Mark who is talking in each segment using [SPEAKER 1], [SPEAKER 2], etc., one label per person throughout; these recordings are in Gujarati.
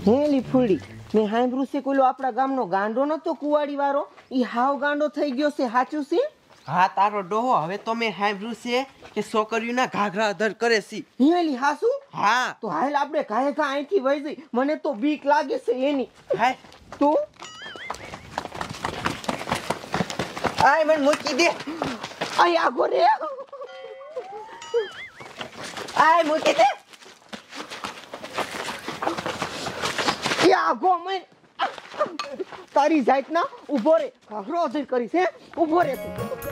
[SPEAKER 1] હે લીફુડી મેં સાંભળ્યું છે કોઈલો આપણા ગામનો ગાંડો નતો કુવાડી વાળો ઈ હાવ ગાંડો થઈ ગયો છે સાચું છે?
[SPEAKER 2] હા તારો ડોહો હવે તો મેં સાંભળ્યું છે કે છોકરીઓના ઘાઘરા અધર કરે છે.
[SPEAKER 1] હિયાલી હાસુ?
[SPEAKER 2] હા
[SPEAKER 1] તો હાલ આપણે કાંઈ કાં અહીંથી વહી જઈ, મને તો બીક લાગે છે એની.
[SPEAKER 2] હાય
[SPEAKER 1] તો
[SPEAKER 2] આય મને મૂકી દે.
[SPEAKER 1] આય આગો રે,
[SPEAKER 2] આય મૂકી દે.
[SPEAKER 1] એ આગો મને તારી જાત ના ઉભો રે, ઘાઘરો અધર કરી છે, ઉભો રે.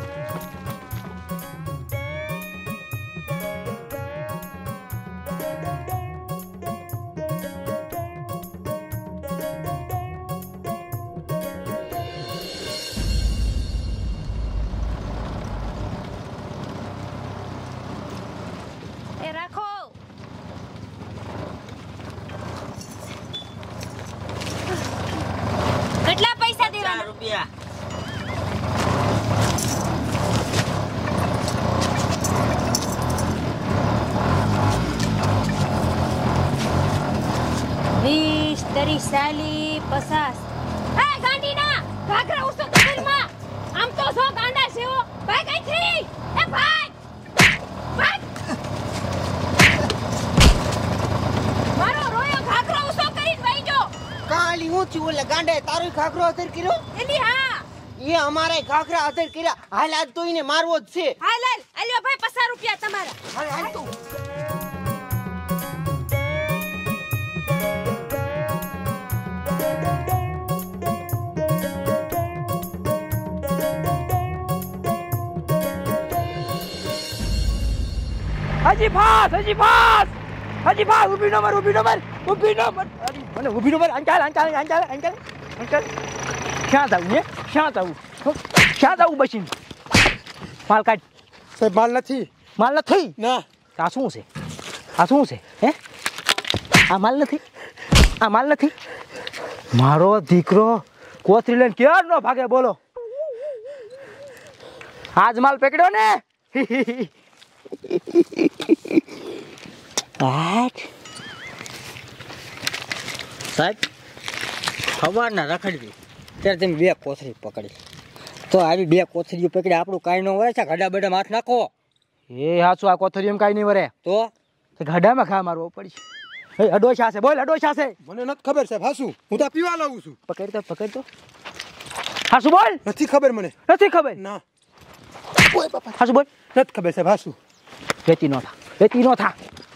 [SPEAKER 3] કેટલા પૈસા દેવાના?
[SPEAKER 2] રૂપિયા.
[SPEAKER 3] વીસ, 30, 40, 50. એ ગાંડીના ઘાઘરા ઉસો કદરમાં આમ તો સો ગાંડા સેવો ભાઈ કઈ થી એ ભાઈ ભાઈ મારો રોયો ઘાઘરો ઉસો કરીને વઈ જો.
[SPEAKER 1] કાલી હું છું ઓલે ગાંડે તારો ઘાઘરો અધર કર્યો?
[SPEAKER 3] એલી હા
[SPEAKER 1] એ અમારે ઘાઘરા અધર કર્યા. હાલ આજ તો એને મારવો જ છે.
[SPEAKER 3] હાલ હાલ આલ્યો ભાઈ 50 રૂપિયા તમારા.
[SPEAKER 1] હાલ હાલ તું.
[SPEAKER 4] હજી ફાસ ઊભી નો મર મને ઊભી નો મર અંચાલ ક્યાં જાવું બસીન માલ કાઢ.
[SPEAKER 5] સાહેબ માલ નથી
[SPEAKER 4] ના આ શું છે હે? આ માલ નથી મારો દીકરો કોથરી લઈને ક્યાં નો ભાગે બોલો? આજ માલ પકડ્યો ને.
[SPEAKER 6] સાહેબ સવારના રખડવી ત્યારે તમે 2 કોથળી પકડી તો આવી 2 કોથળીઓ પકડી આપણું કાંઈ ન વળે છે. ઘડા બેડા માથ નાખો.
[SPEAKER 4] એ હાચું આ કોથરી એમ કાંઈ નહીં વરે
[SPEAKER 6] તો
[SPEAKER 4] ઘડામાં ઘા મારવો પડી. અડોશા છે, બોલ અડોશા છે.
[SPEAKER 5] મને નથી ખબર સાહેબ. હાસુ હું તો પીવા લાવું છું.
[SPEAKER 4] પકડ તો હાસુ બોલ.
[SPEAKER 5] નથી ખબર મને.
[SPEAKER 4] નથી ખબર
[SPEAKER 5] ના
[SPEAKER 4] હાસુ બોલ.
[SPEAKER 5] નથી ખબર સાહેબ. હાસુ
[SPEAKER 4] વેચી નો થા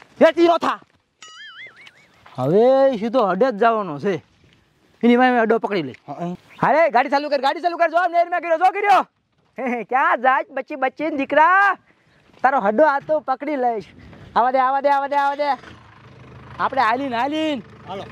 [SPEAKER 4] હવે સીધો હડે જ જવાનો છે. એની માય અડો પકડી લે. હાલે ગાડી ચાલુ કર જો નેરમાં કર્યો ક્યાં જાજ બચ્ચી દીકરા તારો હડો આ તો પકડી લઈશ. આવા દે આપણે હાલીન
[SPEAKER 6] હાલો.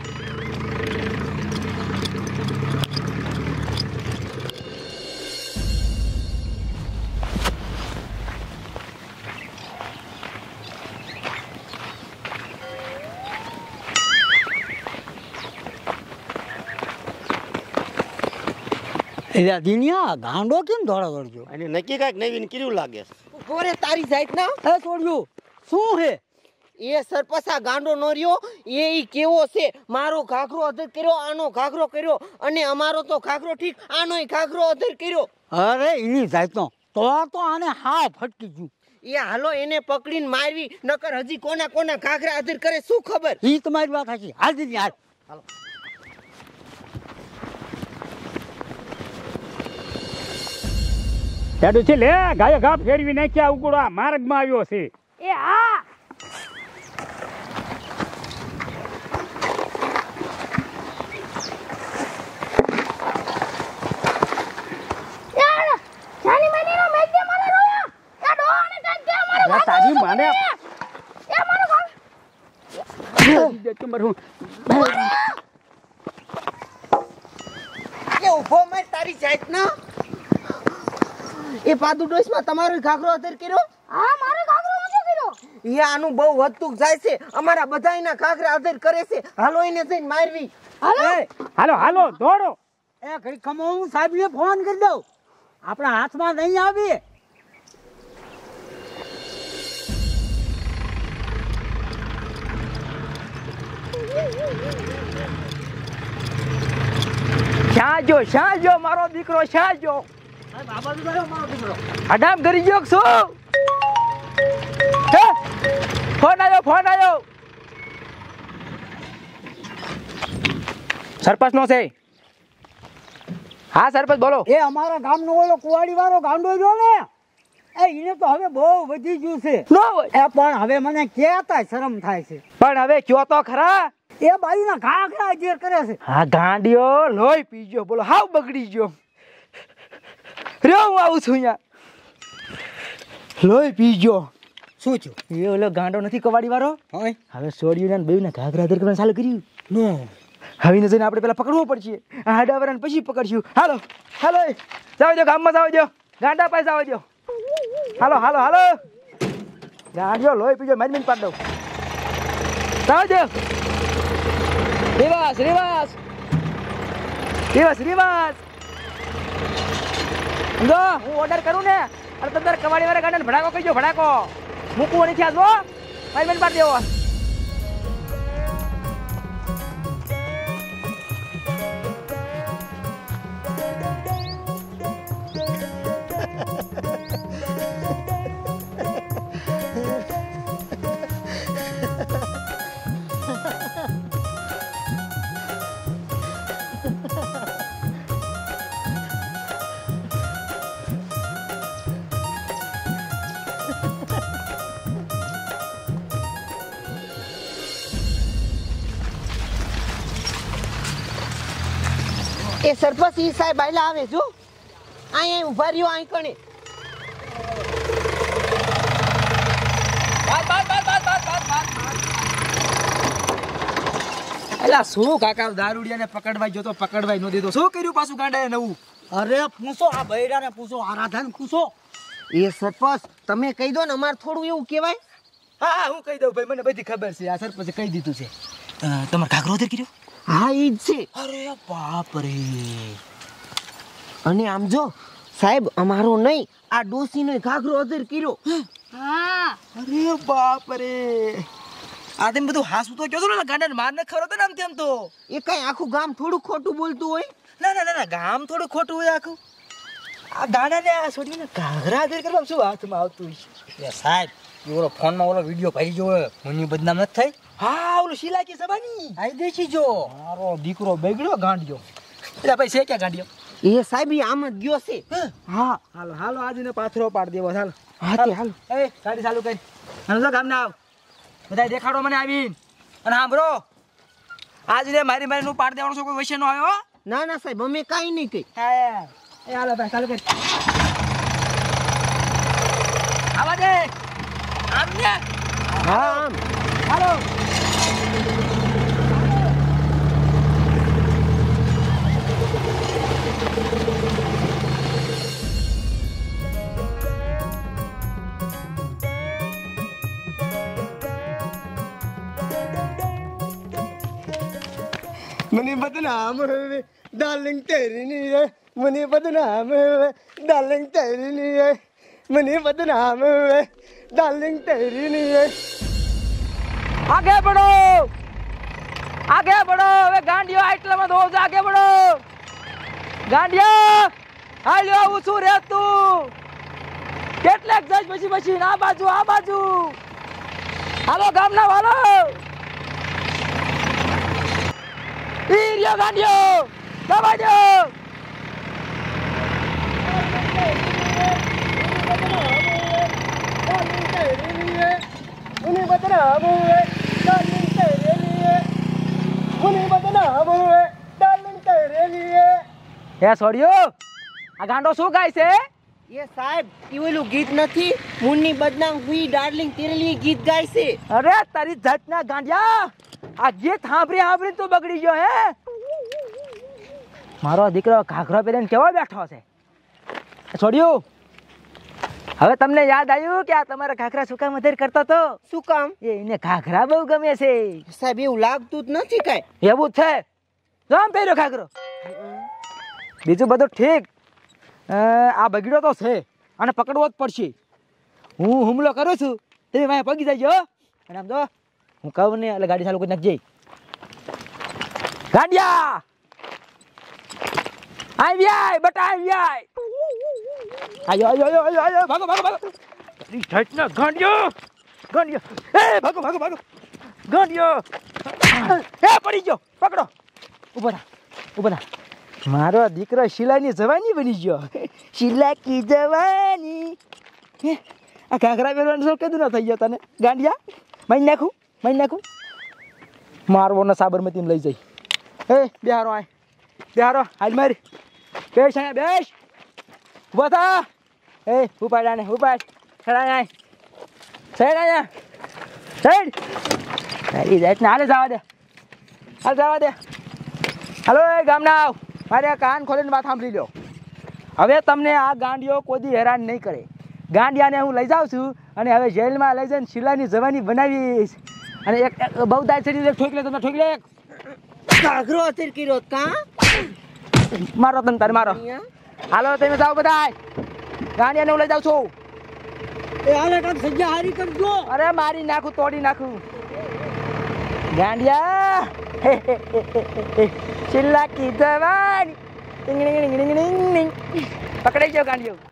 [SPEAKER 6] દિનિયા ગાંડો કેમ દોડા દોડજો?
[SPEAKER 2] અને નક્કી કાંઈક નવીન કર્યું લાગે છે.
[SPEAKER 1] ઉભો રે તારી જાત ના.
[SPEAKER 4] એ છોડ્યું શું હે?
[SPEAKER 1] એ સરપસા ગાંડો નો રહ્યો એ ઈ કેવો છે. મારો ઘાઘરો અધર કર્યો, આનો ઘાઘરો કર્યો, અને અમારો તો ઘાઘરો ઠીક, આનોય ઘાઘરો અધર કર્યો.
[SPEAKER 6] અરે એની જાતનો તો આને હા ફટકી ગયું.
[SPEAKER 1] એ હાલો એને પકડીને મારવી, નકર હજી કોના ઘાઘરા અધર કરે શું ખબર.
[SPEAKER 6] ઈ તમારી વાત સાચી. હાલ દીદી હાલ. હાલો.
[SPEAKER 4] હેડું છે લે ગાય ઘા ફેરવી નાખ્યા ઉગડો માર્ગમાં આવ્યો છે.
[SPEAKER 3] એ હા
[SPEAKER 4] તારી માને
[SPEAKER 1] ઉભો મેં તારી જાત ના. એ પાદુ ડોસમાં તમારો ઘાઘરો અધર કર્યો?
[SPEAKER 3] હા મારો ઘાઘરો ઊંચો કર્યો.
[SPEAKER 1] એ આનું બહુ વધતું જાય છે. અમારા બધાયના ઘાઘરા અધર કરે છે. હાલો એને જઈને મારવી.
[SPEAKER 4] હાલો દોડો.
[SPEAKER 6] એ ઘડી ખમો હું સાહેબને ફોન કરી દઉં. આપણા હાથમાં નહીં આવી.
[SPEAKER 4] શ્યાં જો મારો દીકરો શ્યાં જો અડામ કરી ગયો શું હે? ફોન આવ્યો સરપંચ નો છે. હા સરપંચ બોલો.
[SPEAKER 6] એ અમારા ગામનો ઓલો કુવાડી વાળો ગાંડો જો ને એને તો હવે બહુ વધી ગયું છે.
[SPEAKER 4] નો હોય
[SPEAKER 6] પણ હવે મને કહેતા શરમ થાય છે.
[SPEAKER 4] પણ હવે કયો તો ખરા.
[SPEAKER 6] એ બાયુના ઘાઘરા જેર કરે છે.
[SPEAKER 4] હા ગાંડિયો લોહી પી ગયો બોલો હાવ બગડી ગયો. રહ્યો હું આવું છું અહીંયા લોહી પી ગયો.
[SPEAKER 6] શું થયું?
[SPEAKER 4] એ ઓલો ગાંડો નથી કવાડી વાળો
[SPEAKER 6] હવે
[SPEAKER 4] હવે સોડિયું ને બેઉને ઘાઘરા દર કરવાનું ચાલુ કર્યું.
[SPEAKER 6] નો
[SPEAKER 4] હવે ને જઈને આપણે પેલા પકડવું પડશે. આ હાડાવરાને પછી પકડશું. હાલો જાવ જો ગામમાં જાવ જો ગાંડા પાસે જાવ જો. હાલો ગાંડિયો લોહી પીજો મારી પાડ દઉં. જાવ જો રિવાસ સમજો હું ઓર્ડર કરું ને અને તમે કવાડી વાળા ગાંડાને ભડાકો કહીજો ભડાકો મૂકવું નથી આ જો મારી પાડ દેવો.
[SPEAKER 1] એ સરપંચ ઈ સાહેબ આયલા આવે જો અહીંયા ઉભા રહ્યો અહીં કણે.
[SPEAKER 4] એલા શું કાકા દારૂડિયાને પકડવાય જો તો પકડવાય ન દીધો. શું કર્યું પાછું ગાંડાએ નવું?
[SPEAKER 6] અરે પૂછો આ બૈરાને પૂછો આરાધન પૂછો.
[SPEAKER 1] એ સરપંચ તમે કહી દો ને અમારે થોડું એવું કહેવાય.
[SPEAKER 4] હા હું કહી દઉં ભાઈ મને બધી ખબર છે. આ સરપંચે કહી દીધું છે. તમારે ઘાઘરો અધર કર્યો?
[SPEAKER 1] હા ઈ જ છે.
[SPEAKER 4] અરે બાપ રે.
[SPEAKER 1] અને આમ જો સાહેબ અમારો નહીં આ ડોસીનો ઘાઘરો અધર કર્યો.
[SPEAKER 3] હા
[SPEAKER 4] અરે બાપ રે. આ તેમ બધું હાસું તો કયો ને ગાંડાને માર ને ખરો તો ને આમ તેમ તો.
[SPEAKER 1] એ કઈ આખું ગામ થોડું ખોટું બોલતું હોય.
[SPEAKER 4] ના ગામ થોડું ખોટું હોય આખું. આ ગાંડાને આ છોડીને ઘાઘરા અધર કરવા શું હાથમાં આવતું હોય?
[SPEAKER 6] એ સાહેબ ઓલો ફોનમાં ઓલો વિડિયો ભાઈ જો મુની બદનામ નથી થઈ.
[SPEAKER 4] હા ઓલું શિલાકી સબાની
[SPEAKER 6] આઈ દેશી જો
[SPEAKER 4] મારો દીકરો બગડ્યો ગાંડિયો. એટલે ભાઈ છે ક્યાં ગાંડિયો?
[SPEAKER 1] એ સાહેબ ઈ આમ જ ગયો છે.
[SPEAKER 4] હા હાલો આજને પાથરો પાડ દેવો. હાલો
[SPEAKER 1] હાલો
[SPEAKER 4] એ ગાડી ચાલુ કરી. હાલો ગામના આવ બધા દેખાડો મને આવીને. અને સાંભળો આજને મારી નું પાડ દેવાનો છો કોઈ વૈશ્ય નો આવ્યો?
[SPEAKER 1] ના સાહેબ અમે કાઈ નહીં કહી.
[SPEAKER 4] એ હાલો ભાઈ ચાલુ કરી. આવા દે આમ ને.
[SPEAKER 1] હા આમ
[SPEAKER 4] હાલો
[SPEAKER 5] મને બદનામ હવે ડાર્લિંગ તેરી ની है મને બદનામ હવે ડાર્લિંગ તેરી ની है મને બદનામ હવે ડાર્લિંગ તેરી ની है.
[SPEAKER 4] आगे बढ़ो હવે ગાંડિયો આટલામાં દો આગે बढ़ो ગાંડિયો હાલ્યો આવું છું રે તું કેટલેક જજ પછી આ બાજુ હાલો ગામના વાલો ઈ રહ્યો ગાંડિયો દબા દો.
[SPEAKER 5] મને બદનામ હવે ડાર્લિંગ તેરી ની है મને બદનામ હવે ડાર્લિંગ તેરી ની है.
[SPEAKER 4] હે છોડ્યો આ ગાંડો શું ગાય છે?
[SPEAKER 1] એ સાહેબ ઈ ઓલું ગીત નથી મુન્ની બદનામ હુઈ ડાર્લિંગ તેરે લીએ ગીત ગાય છે.
[SPEAKER 4] અરે તારી જાતના ગાંડિયા આ ગીત સાંભળી તો બગડી ગયો હે. મારો દીકરો ઘાઘરો પહેરીને કેવો બેઠો છે. છોડ્યું હવે તમને યાદ આવ્યું કે આ તમારા ઘાઘરા શું કામ અધર કરતો તો?
[SPEAKER 1] શું કામ?
[SPEAKER 4] એને ઘાઘરા બહુ ગમે છે.
[SPEAKER 1] સાહેબ એવું લાગતું જ નથી કાઈ.
[SPEAKER 4] એવું જ છે. જામ પહેર્યો ઘાઘરો. બીજું બધું ઠીક. આ બગડ્યો તો છે અને પકડવો જ પડશે. હું હુમલો કરું છું તમે મારે પગી જજો. અને આમ તો હું કહું ને એટલે ગાડી ચાલુ કરી નાખજે. ગાંડિયા આવી આય બટા આવી આય આયો આયો આયો આયો ભાગો ભાગો ભાગો રી ઠટ ના ગાંડિયો ગાંડિયો એ ભાગો ભાગો ભાગો ગાંડિયો એ પડી ગયો પકડો ઊભો થા મારો દીકરો શિલાની જવાની બની ગયો શિલા કી જવાની આ ઘાઘરા પહેરવાનું શોખ કદું ન થઈ ગયો તને ગાંડિયા મારી નાખું મારવો ને સાબરમતી લઈ જઈ એ બેહારો હાલ મારી બેસ અહીંયા બેસ ઉભો થા એ ઉપાડ આને ઉપાડ ચડાય સાઈડ તારી જાતને હાલે જવા દે હાલો એ ગામના આવ મારે આ કાન ખોલીને વાત સાંભળી લો હવે તમને આ ગાંડિયો કોઈ દી હેરાન નહીં કરે ગાંડિયાને હું લઈ જાઉં છું અને હવે જેલમાં લઈ જઈને શિલાની જવાની બનાવીશ અને એક બહુ દાય ચડી ઠોકી લે તમે ઠોકી લે
[SPEAKER 1] ઘાઘરો અધર કર્યો કા
[SPEAKER 4] મારો તને તારે મારો હાલો તમે જાઓ બધા ગાંડિયાને હું લઈ જાઉં છું
[SPEAKER 1] એ હાલે કાક સજ્જા હારી કરજો
[SPEAKER 4] અરે મારી નાખું તોડી નાખું ગાંડિયા શિલા કી જવાની પકડાઈ ગયો ગાંડિયો